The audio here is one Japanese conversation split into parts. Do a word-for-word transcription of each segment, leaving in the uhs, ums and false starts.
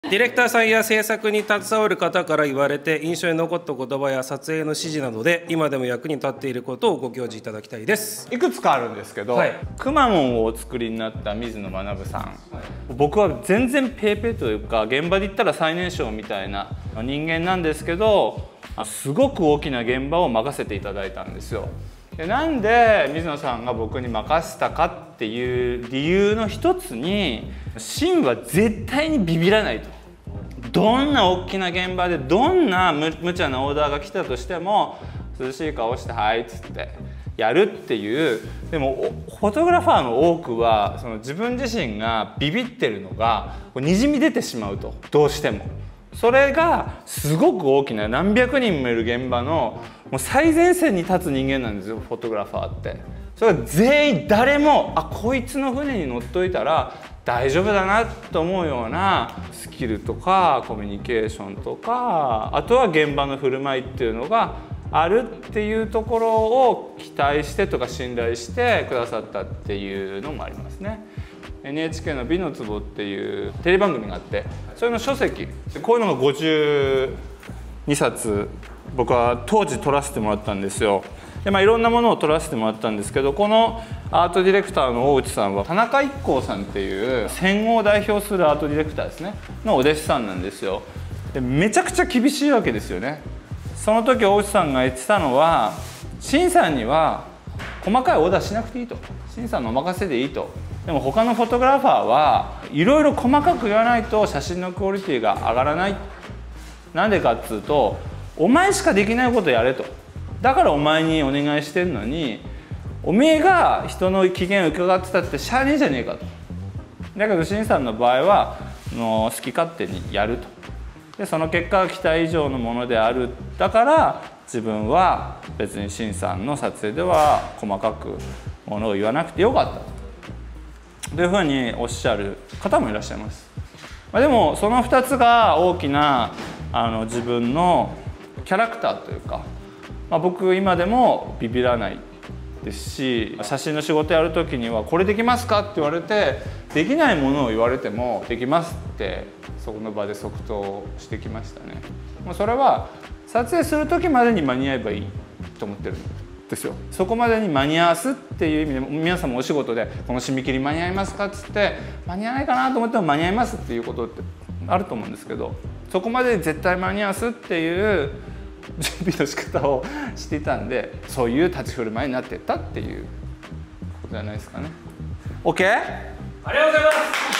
ディレクターさんや制作に携わる方から言われて印象に残った言葉や撮影の指示などで今でも役に立っていることをご教示いただきたいです。 いくつかあるんですけど、はい、くまモンをお作りになった水野学さん、はい、僕は全然ペーペーというか現場で言ったら最年少みたいな人間なんですけど、すごく大きな現場を任せていただいたんですよ。でなんで水野さんが僕に任せたかっていう理由の一つに、シンは絶対にビビらないと。どんな大きな現場でどんな無無茶なオーダーが来たとしても涼しい顔して「はい」っつってやるっていう。でもフォトグラファーの多くはその自分自身がビビってるのがにじみ出てしまうと、どうしても。それがすごく大きな何百人もいる現場のもう最前線に立つ人間なんですよ、フォトグラファーって。それが全員誰もあこいつの船に乗っといたら大丈夫だなと思うようなスキルとかコミュニケーションとか、あとは現場の振る舞いっていうのがあるっていうところを期待してとか信頼してくださったっていうのもありますね。エヌエイチケー の「美の壺」っていうテレビ番組があって、それの書籍、こういうのがごじゅうにさつ僕は当時撮らせてもらったんですよ。でまあ、いろんなものを撮らせてもらったんですけど、このアートディレクターの大内さんは田中一行さんっていう戦後を代表するアートディレクターですねのお弟子さんなんですよ。でめちゃくちゃ厳しいわけですよね。その時大内さんが言ってたのは、慎さんには細かいオーダーしなくていいと、慎さんのお任せでいいと。でも他のフォトグラファーはいろいろ細かく言わないと写真のクオリティが上がらない。なんでかっつうと、お前しかできないことやれと。だからお前にお願いしてんのに、おめえが人の機嫌を伺ってたってしゃあねえじゃねえかと。だけど慎さんの場合はの好き勝手にやると。でその結果が期待以上のものである。だから自分は別に慎さんの撮影では細かくものを言わなくてよかったというふうにおっしゃる方もいらっしゃいます。まあ、でもそのふたつが大きなあの自分のキャラクターというか、まあ、僕今でもビビらないですし、写真の仕事やる時には「これできますか?」って言われて、できないものを言われても「できます」ってそこの場で即答してきましたね。もうそれは撮影する時までに間に合えばいいと思ってるんですよ。そこまでに間に合わすっていう意味でも、皆さんもお仕事で「この締め切り間に合いますか?」っつって間に合わないかなと思っても間に合いますっていうことってあると思うんですけど、そこまで絶対間に合わすっていう準備の仕方をしていたんで、そういう立ち振る舞いになっていったっていうことじゃないですかね。 OK？ ありがとうござい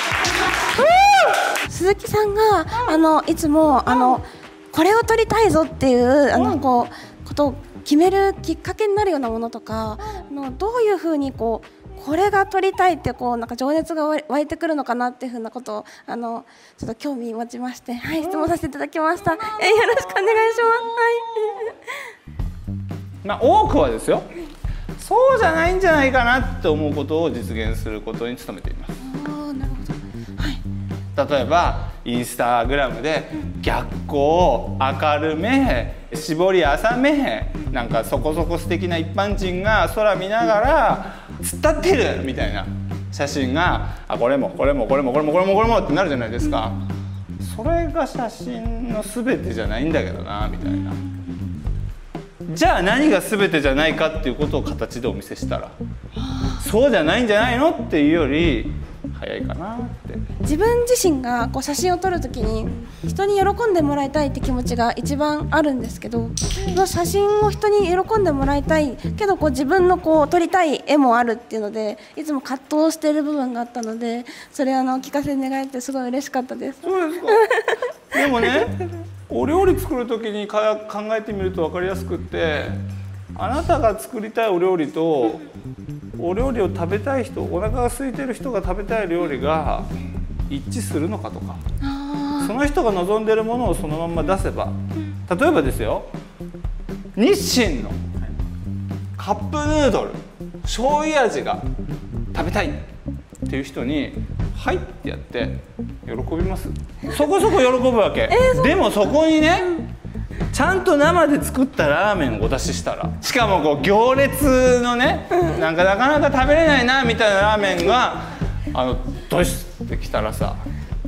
ます。鈴木さんがあのいつもあのこれを撮りたいぞっていうあのこうことを決めるきっかけになるようなものとか、あのどういうふうにこうこれが撮りたいってこうなんか情熱が湧いてくるのかなっていうふうなことをあのちょっと興味持ちまして、はい、質問させていただきました。えよろしくお願いします。はい。 まあ多くはですよ、そうじゃないんじゃないかなって思うことを実現することに努めています。 ああ、なるほど。はい。 例えばインスタグラムで逆光明るめ絞り浅め、なんかそこそこ素敵な一般人が空見ながら突っ立ってるみたいな写真が、あこれもこれもこれもこれもこれもこれもってなるじゃないですか。それが写真の全てじゃないんだけどなみたいな。じゃあ何が全てじゃないかっていうことを形でお見せしたら、そうじゃないんじゃないのっていうより早いかなって。 自分自身がこう写真を撮るときに人に喜んでもらいたいって気持ちが一番あるんですけど、その写真を人に喜んでもらいたいけどこう自分のこう撮りたい絵もあるっていうのでいつも葛藤している部分があったので、それあの聞かせ願えてすごい嬉しかったです。 そうですか。でもね、お料理作るときにか考えてみると分かりやすくって、あなたが作りたいお料理とお料理を食べたい人、お腹が空いてる人が食べたい料理が一致するのかとか、その人が望んでるものをそのまま出せば、例えばですよ、日清のカップヌードル醤油味が食べたいっていう人に「はい」ってやって喜びます？そこそこ喜ぶわけ。えー、でもそこにね、ちゃんと生で作ったラーメンをお出ししたら、しかもこう行列のね、なんかなかなか食べれないなみたいなラーメンがあのドシッてきたらさ、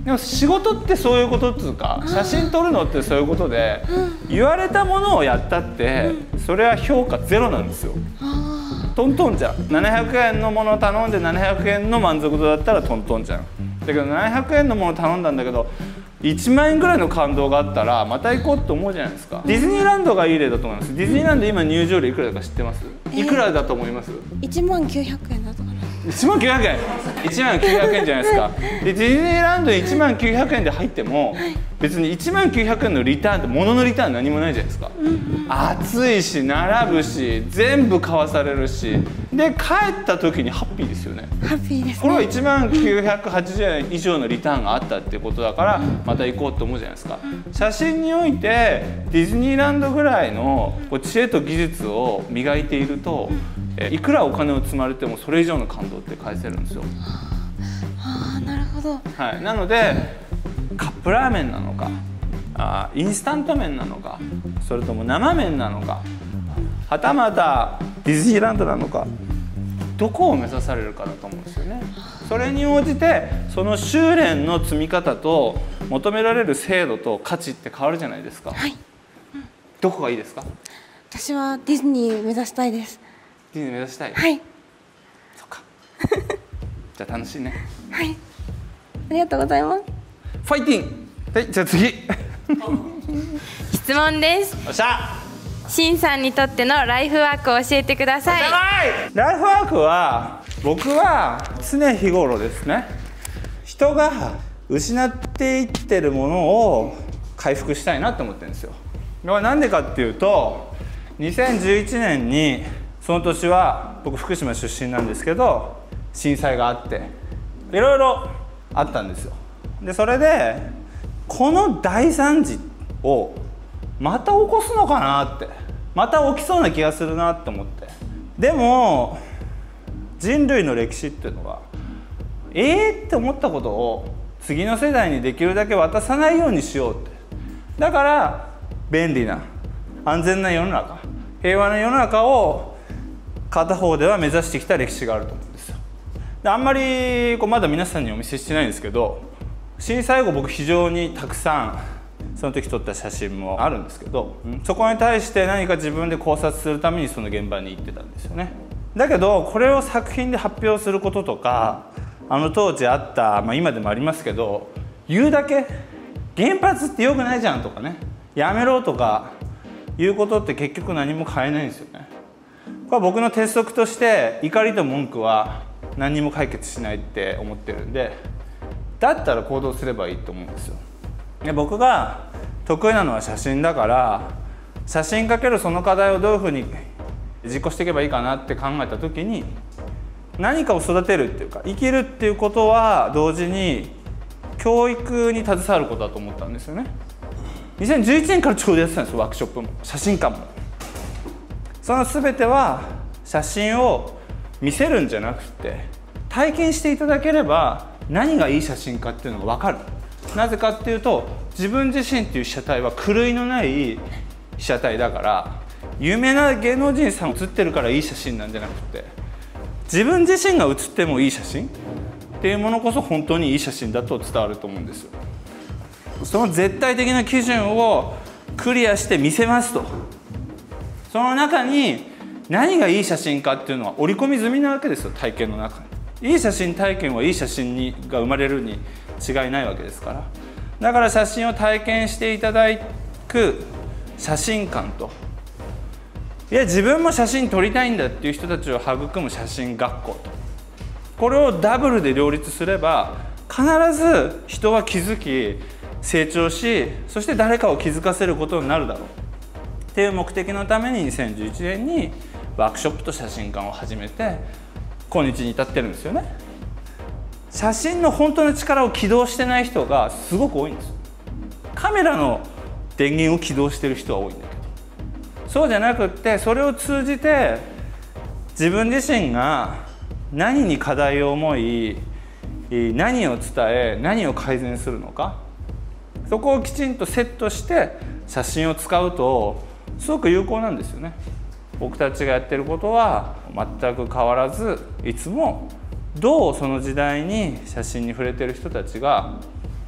でも仕事ってそういうことっていうか、写真撮るのってそういうことで、言われたものをやったってそれは評価ゼロなんですよ。トントンじゃん。ななひゃくえんのものを頼んでななひゃくえんの満足度だったらトントンじゃん。だけどななひゃくえんのものを頼んだんだけどいちまんえんぐらいの感動があったらまた行こうって思うじゃないですか。ディズニーランドがいい例だと思います。ディズニーランド今入場料いくらだか知ってます？いくらだと思います？ いちまんきゅうひゃくえんだったかな。 いちまんきゅうひゃくえん、いちまんきゅうひゃくえんじゃないですか。でディズニーランドにいちまんきゅうひゃくえんで入っても別にいちまんきゅうひゃくえんのリターンって物のリターン何もないじゃないですか。暑いし並ぶし全部買わされるしで帰った時にハッピーですよね。 ハッピーですね。 これはいちまんきゅうひゃくはちじゅうえん以上のリターンがあったっていうことだからまた行こうと思うじゃないですか。写真においてディズニーランドぐらいのこう知恵と技術を磨いているといくらお金を積まれてもそれ以上の感動って返せるんですよ。 ああ、なるほど。 はい、なのでカップラーメンなのかあインスタント麺なのかそれとも生麺なのかはたまたディズニーランドなのかどこを目指されるかだと思うんですよね。それに応じてその修練の積み方と求められる精度と価値って変わるじゃないですか。 はい、 うん、どこがいいですか？ 私はディズニー目指したいです。 ディズニー目指したい。 はい。 そっか。じゃあ楽しいね。 はい。ありがとうございます。 ファイティング。はい、じゃあ次。 質問です。 おっしゃ。 しんさんにとってのライフワークを教えてください。 ライフワークは僕は常日頃ですね。人が失っていってるものを回復したいなと思ってるんですよ。なんでかっていうと、にせんじゅういちねんにその年は僕福島出身なんですけど震災があっていろいろあったんですよ。でそれでこの大惨事をまた起こすのかなってまた起きそうな気がするなって思って、でも人類の歴史っていうのはえーって思ったことを次の世代にできるだけ渡さないようにしようって、だから便利な安全な世の中平和な世の中を片方では目指してきた歴史があると思うんですよ。であんまりこうまだ皆さんにお見せしてないんですけど震災後僕非常にたくさんその時撮った写真もあるんですけど、そこに対して何か自分で考察するためにその現場に行ってたんですよね。だけどこれを作品で発表することとかあの当時あった、まあ、今でもありますけど言うだけ原発って良くないじゃんとかねやめろとかいうことって結局何も変えないんですよね。これは僕の鉄則として怒りと文句は何にも解決しないって思ってるんで、だったら行動すればいいと思うんですよ。で僕が得意なのは写真だから写真かけるその課題をどういうふうに実行していけばいいかなって考えた時に何かを育てるっていうか生きるっていうことは同時に教育に携わることだと思ったんですよね。にせんじゅういちねんからちょうどやってたんですよワークショップも写真館も。その全ては写真を見せるんじゃなくて体験していただければ何がいい写真かっていうのが分かる。なぜかっていうと自分自身っていう被写体は狂いのない被写体だから有名な芸能人さん写ってるからいい写真なんじゃなくて自分自身が写ってもいい写真っていうものこそ本当にいい写真だと伝わると思うんですよ。その絶対的な基準をクリアして見せますとその中に何がいい写真かっていうのは織り込み済みなわけですよ。体験の中にいい写真体験はいい写真にが生まれるに違いないわけですから、だから写真を体験していただく写真館といや自分も写真撮りたいんだっていう人たちを育む写真学校とこれをダブルで両立すれば必ず人は気づき成長しそして誰かを気づかせることになるだろうっていう目的のためににせんじゅういちねんにワークショップと写真館を始めて今日に至ってるんですよね。写真の本当の力を起動してない人がすごく多いんですよ。カメラの電源を起動してる人は多いんだけどそうじゃなくってそれを通じて自分自身が何に課題を思い何を伝え何を改善するのかそこをきちんとセットして写真を使うとすごく有効なんですよね。僕たちがやってることは全く変わらずいつもどうその時代に写真に触れてる人たちが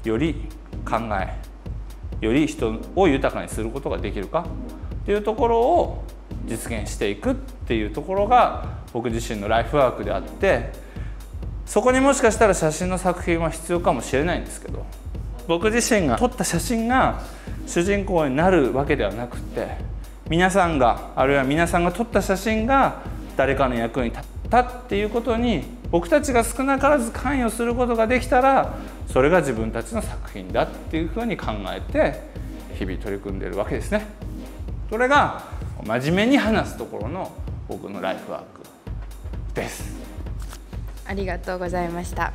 より考えより人を豊かにすることができるかっていうところを実現していくっていうところが僕自身のライフワークであって、そこにもしかしたら写真の作品は必要かもしれないんですけど、僕自身が撮った写真が主人公になるわけではなくて、皆さんがあるいは皆さんが撮った写真が誰かの役に立ったっていうことに僕たちが少なからず関与することができたら、それが自分たちの作品だっていうふうに考えて日々取り組んでいるわけですね。それが真面目に話すところの僕のライフワークです。 ありがとうございました。 あ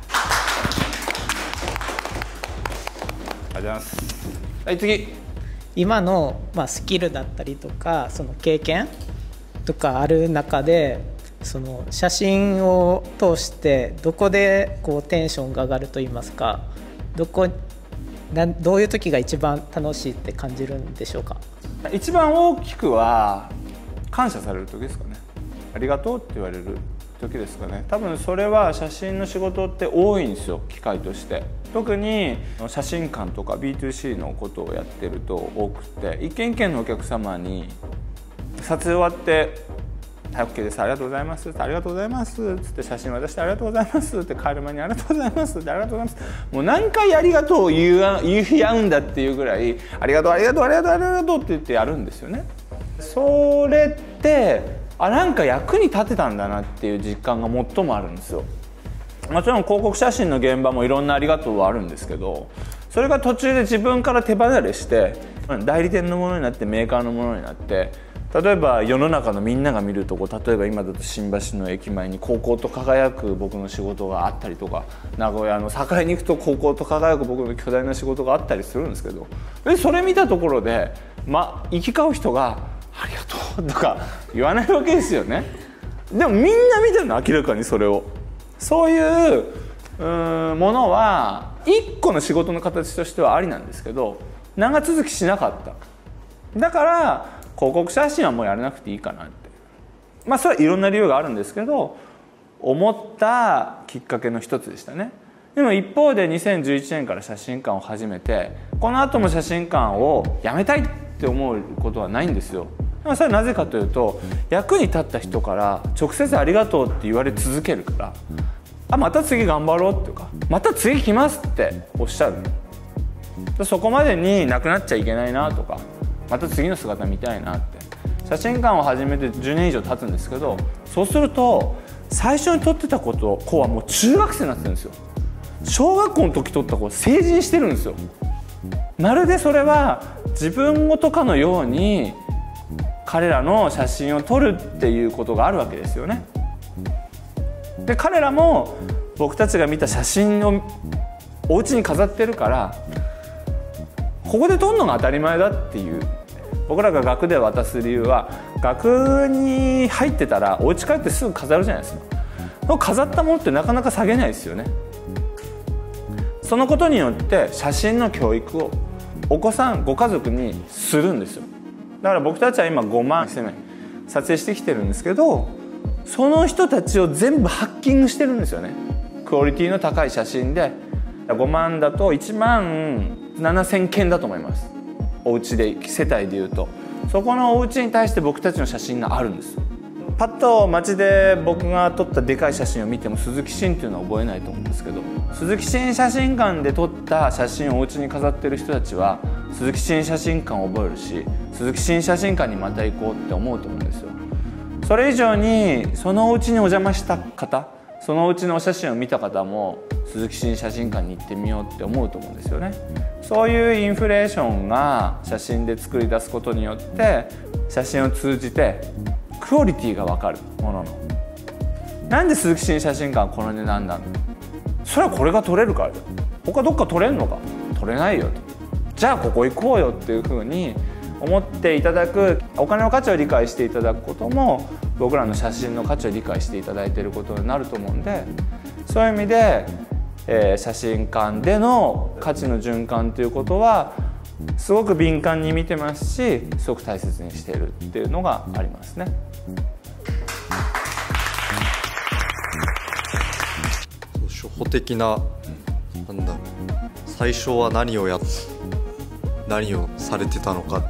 りがとうございます。はい、次。 今の、まあ、スキルだったりとかその経験とかある中で、その写真を通してどこでこうテンションが上がるといいますか、どこなどういう時が一番楽しいって感じるんでしょうか。 一番大きくは感謝される時ですかね。ありがとうって言われる時ですかね。多分それは写真の仕事って多いんですよ、機会として。特に写真館とか ビーツーシー のことをやってると多くて、一軒一軒のお客様に撮影終わって「はい OK ですありがとうございます」ありがとうございます」つって写真渡して「ありがとうございます」って帰る前に「ありがとうございます」って「ありがとうございます」もう何回ありがとうを言う言い合うんだっていうぐらい「ありがとうありがとうありがとうありがとう」って言ってやるんですよね。それってあなんか役に立てたんだなっていう実感が最もあるんですよ。もちろん広告写真の現場もいろんなありがとうはあるんですけど、それが途中で自分から手離れして代理店のものになってメーカーのものになって、例えば世の中のみんなが見るとこ、例えば今だと新橋の駅前に高校と輝く僕の仕事があったりとか、名古屋の栄に行くと高校と輝く僕の巨大な仕事があったりするんですけど、でそれ見たところで、ま、行き交う人が「ありがとう」とか言わないわけですよね。でもみんな見てるの、明らかにそれを。そういう、うーんものは一個の仕事の形としてはありなんですけど、長続きしなかった。だから広告写真はもうやらなくていいかなって、まあそれはいろんな理由があるんですけど思ったきっかけの一つでしたね。でも一方でにせんじゅういちねんから写真館を始めて、この後も写真館をやめたいって思うことはないんですよ。それはなぜかというと、役に立った人から直接ありがとうって言われ続けるから、あまた次頑張ろうっていうか、また次来ますっておっしゃる。そこまでになくなっちゃいけないなとか、また次の姿見たいなって。写真館を始めてじゅうねん以上経つんですけど、そうすると最初に撮ってた子と子はもう中学生になってるんですよ。小学校の時撮った子は成人してるんですよ。まるでそれは自分ごとかのように彼らの写真を撮るっていうことがあるわけですよね。で彼らも僕たちが見た写真をお家に飾ってるから、ここで撮るのが当たり前だっていう。僕らが学で渡す理由は、学に入ってたらお家帰ってすぐ飾るじゃないですか。飾ったものってなかなか下げないですよね。そのことによって写真の教育をお子さんご家族にするんですよ。だから僕たちは今ごまん撮影してきてるんですけど、その人たちを全部ハッキングしてるんですよね。クオリティの高い写真でごまんだといちまんななせんけんだと思います。お家で世帯でいうと、そこのお家に対して僕たちの写真があるんです。パッと街で僕が撮ったでかい写真を見ても鈴木伸っていうのは覚えないと思うんですけど、鈴木伸写真館で撮った写真をお家に飾ってる人たちは鈴木伸写真館を覚えるし、鈴木伸写真館にまた行こうって思うと思うんですよ。それ以上にそのお家にお邪魔した方、そのお家のお写真を見た方も鈴木伸写真館に行ってみようって思うと思うんですよね。そういうインフレーションが写真で作り出すことによって、写真を通じてクオリティが分かるものの。なんで鈴木伸写真館はこの値段なの？それはこれが撮れるからだよ。他どっか撮れんのか？撮れないよと。じゃあここ行こうよっていうふうに思っていただく、お金の価値を理解していただくことも僕らの写真の価値を理解していただいていることになると思うんで、そういう意味で、えー、写真館での価値の循環ということはすごく敏感に見てますし、すごく大切にしているっていうのがありますね。 初歩的な、なんだろう、 最初は何をや何をされてたのか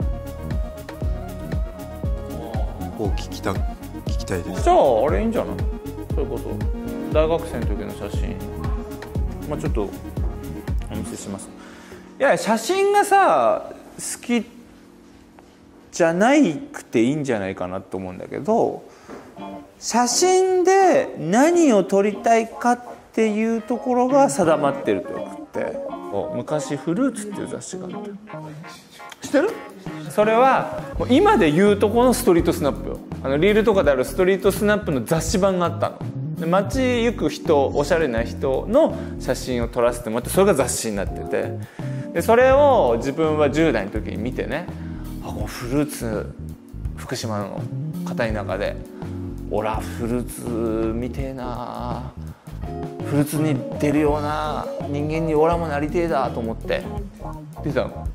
を聞きた聞きたいです。 じゃああれいいんじゃない？それこそ大学生の時の写真、まあ、ちょっとお見せします。いや写真がさ好きじゃないくていいんじゃないかなと思うんだけど、写真で何を撮りたいかっていうところが定まってるとよくって、昔「フルーツ」っていう雑誌があった。知ってる？それはもう今で言うとこのストリートスナップよ。あのリールとかであるストリートスナップの雑誌版があったの。で街行く人、おしゃれな人の写真を撮らせてもらって、それが雑誌になってて、でそれを自分はじゅう代の時に見てね、あこのフルーツ福島の片田舎でオラフルーツみてえな、フルーツに出るような人間にオラもなりてえだと思って出たの。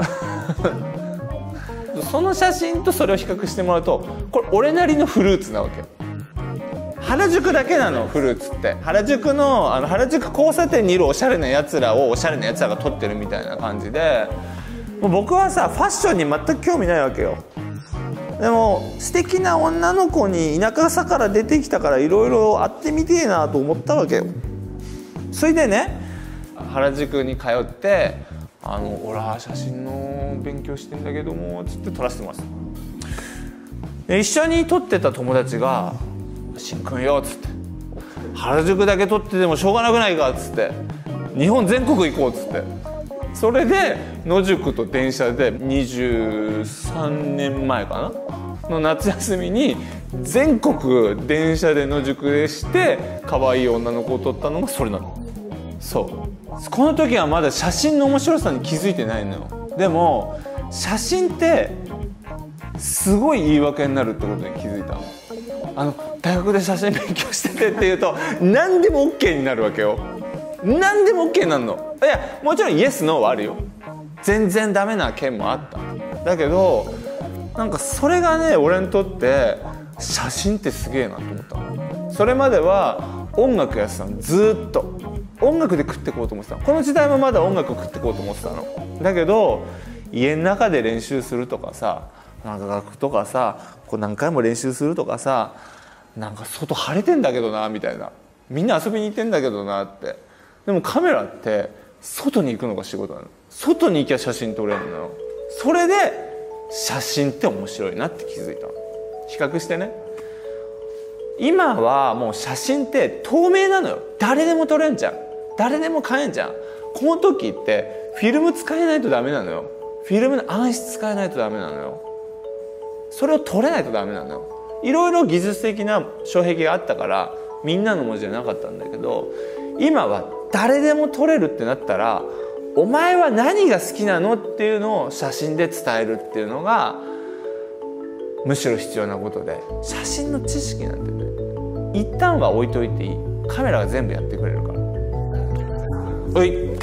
その写真とそれを比較してもらうと、これ俺なりのフルーツなわけよ。原宿だけなのフルーツって。原宿のあの原宿交差点にいるおしゃれなやつらをおしゃれなやつらが撮ってるみたいな感じで、もう僕はさファッションに全く興味ないわけよ。でも素敵な女の子に田舎さから出てきたからいろいろ会ってみてえなと思ったわけよ。それでね原宿に通って「あの俺は写真の勉強してんだけども」つって撮らせてます。で一緒に撮ってた友達が「しんくんよ」っつって「原宿だけ撮っててもしょうがなくないか」っつって「日本全国行こう」っつって、それで野宿と電車でにじゅうさんねんまえかなの夏休みに全国電車で野宿でして可愛い女の子を撮ったのがそれなの。そうこの時はまだ写真の面白さに気づいてないのよ。でも写真ってすごい言い訳になるってことに気づいたの。あの大学で写真勉強しててっていうと何でも OK になるわけよ。何でも OK になるの。いやもちろんイエスノーはあるよ。全然ダメな件もあった。だけどなんかそれがね俺にとって写真ってすげえなと思ったの。それまでは音楽やってたの。ずっと音楽で食っていこうと思ってたの。この時代もまだ音楽食っていこうと思ってたの。だけど家の中で練習するとかさ、なんか楽譜とかさこう何回も練習するとかさ、なんか外晴れてんだけどなみたいな、みんな遊びに行ってんだけどなって。でもカメラって外に行くのが仕事なの。外に行きゃ写真撮れるのよ。それで写真って面白いなって気づいたの。比較してね、今はもう写真って透明なのよ。誰でも撮れんじゃん。誰でも買えんじゃん。この時ってフィルム使えないとダメなのよ。フィルムの暗室使えないとダメなのよ。それを撮れないとダメなのよ。いろいろ技術的な障壁があったからみんなの文字じゃなかったんだけど、今は誰でも撮れるってなったら、お前は何が好きなのっていうのを写真で伝えるっていうのがむしろ必要なことで、写真の知識なんてね一旦は置いといていい。カメラが全部やってくれるから。おい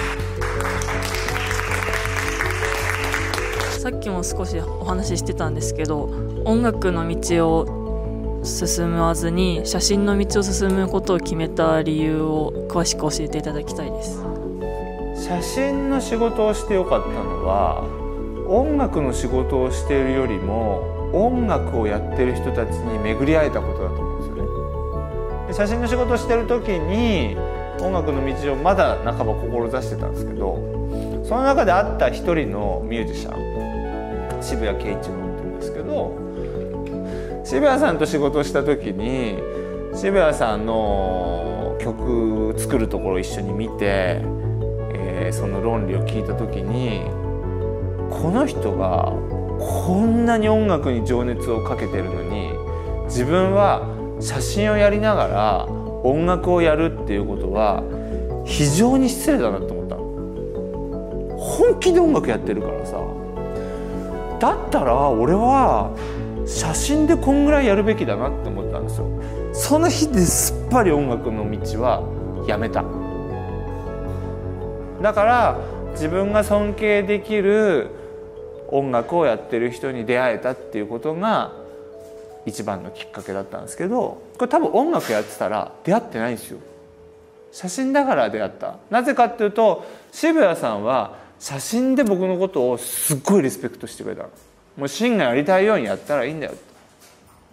さっきも少しお話ししてたんですけど、音楽の道を進まずに写真の道を進むことを決めた理由を詳しく教えていただきたいです。 写真の仕事をしてよかったのは、音楽の仕事をしているよりも音楽をやってる人たちに巡り会えたことだと思うんですよね。で写真の仕事をしてる時に音楽の道をまだ半ば志してたんですけど、その中で会った一人のミュージシャン、渋谷圭一郎っていうんですけど、渋谷さんと仕事をした時に渋谷さんの曲作るところを一緒に見て、えー、その論理を聞いた時に、この人がこんなに音楽に情熱をかけてるのに自分は写真をやりながら音楽をやるっていうことは非常に失礼だなと思ったの。本気で音楽やってるからさ、だったら俺は写真でこんぐらいやるべきだなって思ったんですよ。その日ですっぱり音楽の道はやめた。だから自分が尊敬できる音楽をやってる人に出会えたっていうことが一番のきっかけだったんですけど、これ多分音楽やってたら出会ってないんですよ。 写真だから出会った。なぜかっていうと渋谷さんは写真で僕のことをすっごいリスペクトしてくれたの。もう真がやりたいようにやったらいいんだよって。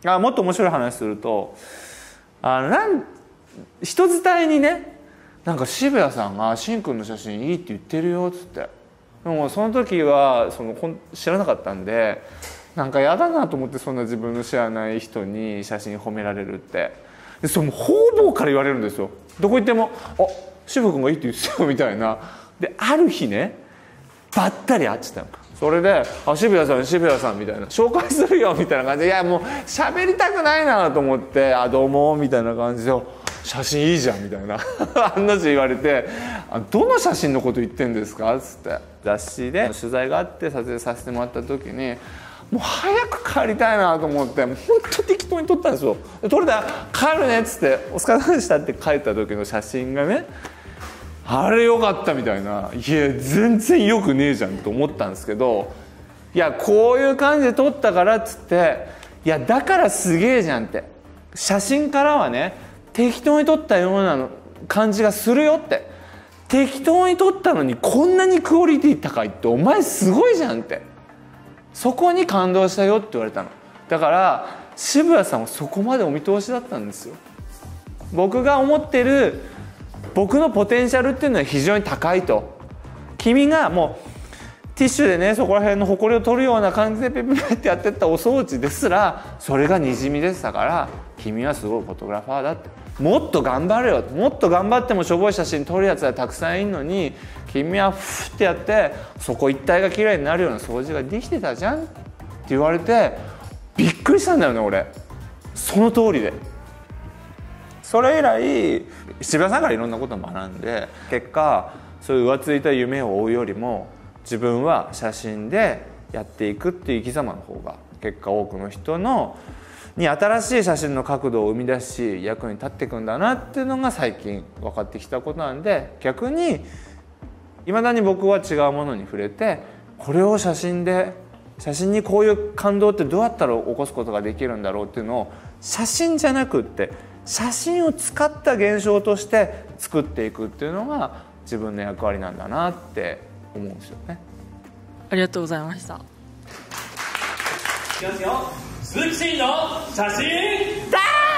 あ、もっと面白い話すると、あのなん人伝いにね、なんか渋谷さんが「しんくんの写真いいって言ってるよ」っつって。でもその時はその知らなかったんで、なんか嫌だなと思って、そんな自分の知らない人に写真褒められるって。でその方々から言われるんですよ。どこ行っても「あ、渋谷君がいいって言ってたよ」みたいな。である日ね、ばったり会っちゃったの。それで「あ、渋谷さん渋谷さん」みたいな「紹介するよ」みたいな感じで、いやもう喋りたくないなと思って「あ、どうも」みたいな感じで「写真いいじゃん」みたいな案の定言われて「どの写真のこと言ってんですか?」っつって雑誌で取材があって撮影させてもらった時に、もう早く帰りたいなと思って本当適当に撮ったんですよ。撮れたら帰るねっつって「お疲れ様でした」って帰った時の写真がね、あれよかったみたいな、いや全然よくねえじゃんと思ったんですけど、いやこういう感じで撮ったからっつって、いやだからすげえじゃんって、写真からはね適当に撮ったような感じがするよって、適当に撮ったのにこんなにクオリティ高いってお前すごいじゃんって、そこに感動したよって言われたの。だから渋谷さんはそこまでお見通しだったんですよ。僕が思ってる僕のポテンシャルっていうのは非常に高いと。君がもうティッシュでねそこら辺のほこりを取るような感じでペペペってやってったお掃除ですらそれがにじみ出てたから、君はすごいフォトグラファーだって、もっと頑張れよ、もっと頑張ってもしょぼい写真撮るやつはたくさんいるのに、君はフッてやってそこ一帯が綺麗になるような掃除ができてたじゃんって言われてびっくりしたんだよね俺。その通りで。それ以来渋谷さんからいろんなことを学んで、結果そういう浮ついた夢を追うよりも自分は写真でやっていくっていう生き様の方が結果多くの人のに新しい写真の角度を生み出し役に立っていくんだなっていうのが最近分かってきたことなんで、逆にいまだに僕は違うものに触れて、これを写真で写真にこういう感動ってどうやったら起こすことができるんだろうっていうのを写真じゃなくって写真を使った現象として作っていくっていうのが自分の役割なんだなって思うんですよね。 ありがとうございました。 いきますよ。鈴木真の写真だ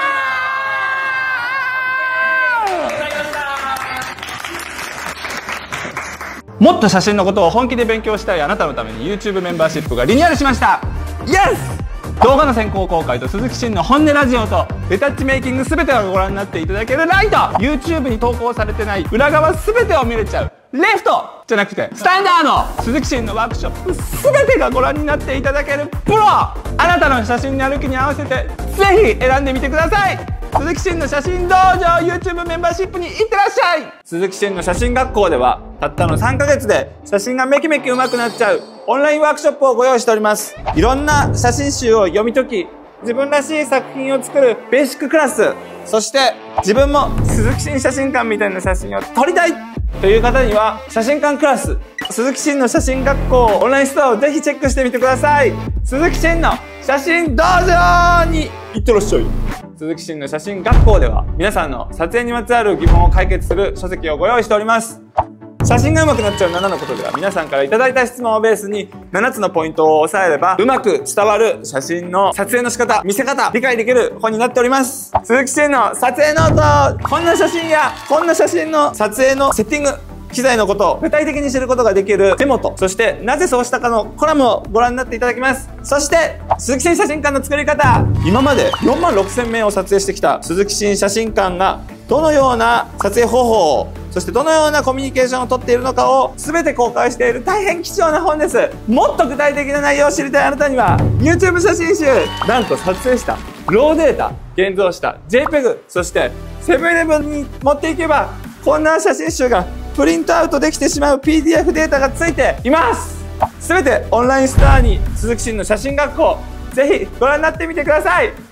ー。もっと写真のことを本気で勉強したいあなたのために YouTube メンバーシップがリニューアルしました。イエス。動画の先行公開と鈴木真の本音ラジオとレタッチメイキング全てをご覧になっていただけるライト、 YouTube に投稿されてない裏側全てを見れちゃうレフトじゃなくてスタンダード、鈴木真のワークショップ全てがご覧になっていただけるプロ、あなたの写真の歩きに合わせてぜひ選んでみてください。鈴木真の写真道場 YouTube メンバーシップに行ってらっしゃい。鈴木真の写真学校ではたったのさんかげつで写真がめきめき上手くなっちゃうオンラインワークショップをご用意しております。いろんな写真集を読み解き自分らしい作品を作るベーシッククラス、そして自分も鈴木真写真館みたいな写真を撮りたいという方には写真館クラス、鈴木真の写真学校オンラインストアをぜひチェックしてみてください。鈴木真の写真道場に行ってらっしゃい。鈴木真の写真学校では皆さんの撮影にまつわる疑問を解決する書籍をご用意しております。写真が上手くなっちゃうななのことでは、皆さんからいただいた質問をベースにななつのポイントを押さえればうまく伝わる写真の撮影の仕方、見せ方、理解できる本になっております。鈴木真の撮影ノート、こんな写真やこんな写真の撮影のセッティング機材のことを具体的に知ることができるデモと、そしてなぜそうしたかのコラムをご覧になっていただきます。そして鈴木真写真館の作り方、今までよんまんろくせんめいを撮影してきた鈴木真写真館がどのような撮影方法を、そしてどのようなコミュニケーションをとっているのかを全て公開している大変貴重な本です。もっと具体的な内容を知りたいあなたには YouTube 写真集、なんと撮影したローデータ、現像した ジェイペグ、そしてセブンイレブンに持っていけばこんな写真集がプリントアウトできてしまう ピーディーエフ データがついています。全てオンラインストアに鈴木真の写真学校、ぜひご覧になってみてください。